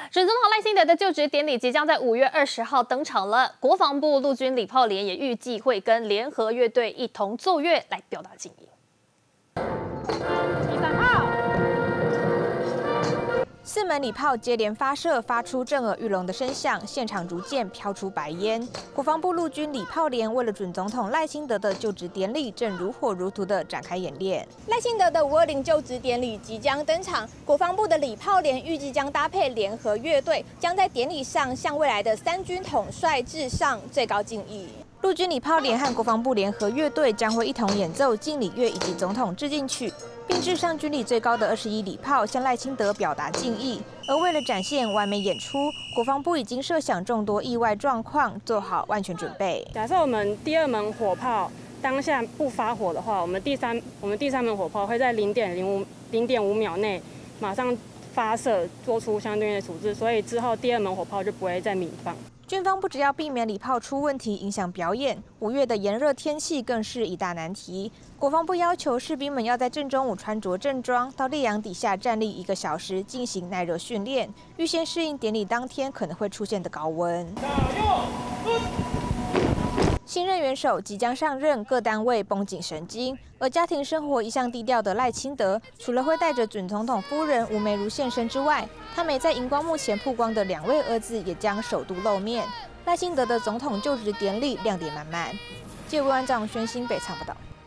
准总统赖清德的就职典礼即将在5月20号登场了。国防部陆军礼炮连也预计会跟联合乐队一同奏乐，来表达敬意。 第3号，4门礼炮接连发射，发出震耳欲聋的声响，现场逐渐飘出白烟。国防部陆军礼炮连为了准总统赖清德的就职典礼，正如火如荼地展开演练。赖清德的520就职典礼即将登场，国防部的礼炮连预计将搭配联合乐队，将在典礼上向未来的3军统帅致上最高敬意。陆军礼炮连和国防部联合乐队将会一同演奏敬礼乐以及总统致敬曲，并致上军礼最高的21礼炮，向赖清德表达敬意。而为了展现完美演出，国防部已经设想众多意外状况，做好万全准备。 假设我们第2门火炮当下不发火的话，我们第三门火炮会在0.5秒内马上发射，做出相对应的处置，所以之后第2门火炮就不会再鸣放。 军方不只要避免礼炮出问题影响表演，5月的炎热天气更是一大难题。国防部要求士兵们要在正中午穿着正装，到烈阳底下站立1个小时进行耐热训练，预先适应典礼当天可能会出现的高温。新任元首即将上任，各单位绷紧神经。而家庭生活一向低调的赖清德，除了会带着准总统夫人吴梅如现身之外，他没在荧光幕前曝光的2位儿子也将首度露面。赖清德的总统就职典礼亮点满满。记者温章宣新北采报道。